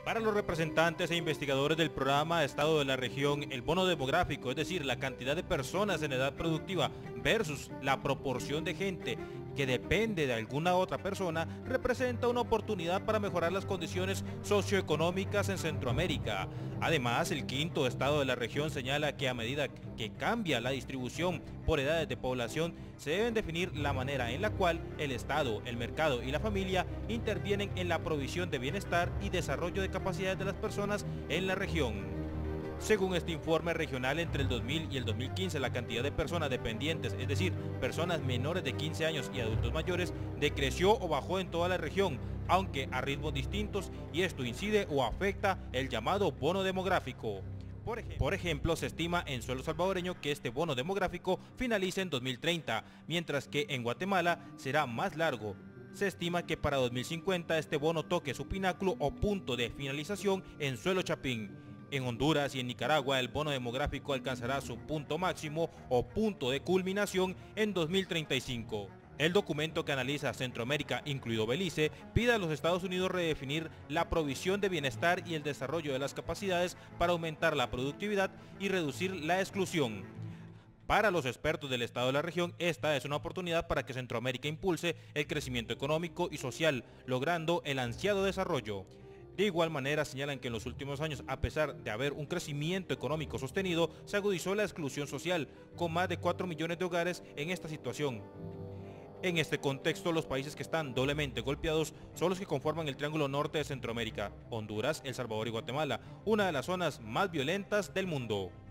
Para los representantes e investigadores del programa Estado de la Región, el bono demográfico, es decir, la cantidad de personas en edad productiva versus la proporción de gente que depende de alguna otra persona, representa una oportunidad para mejorar las condiciones socioeconómicas en Centroamérica. Además, el quinto Estado de la Región señala que a medida que cambia la distribución por edades de población, se deben definir la manera en la cual el Estado, el mercado y la familia intervienen en la provisión de bienestar y desarrollo de capacidades de las personas en la región. Según este informe regional, entre el 2000 y el 2015 la cantidad de personas dependientes, es decir, personas menores de 15 años y adultos mayores, decreció o bajó en toda la región, aunque a ritmos distintos, y esto incide o afecta el llamado bono demográfico. Por ejemplo, se estima en suelo salvadoreño que este bono demográfico finalice en 2030, mientras que en Guatemala será más largo. Se estima que para 2050 este bono toque su pináculo o punto de finalización en suelo chapín. En Honduras y en Nicaragua el bono demográfico alcanzará su punto máximo o punto de culminación en 2035. El documento que analiza Centroamérica, incluido Belice, pide a los Estados Unidos redefinir la provisión de bienestar y el desarrollo de las capacidades para aumentar la productividad y reducir la exclusión. Para los expertos del Estado de la región, esta es una oportunidad para que Centroamérica impulse el crecimiento económico y social, logrando el ansiado desarrollo. De igual manera señalan que en los últimos años, a pesar de haber un crecimiento económico sostenido, se agudizó la exclusión social, con más de 4 millones de hogares en esta situación. En este contexto, los países que están doblemente golpeados son los que conforman el Triángulo Norte de Centroamérica: Honduras, El Salvador y Guatemala, una de las zonas más violentas del mundo.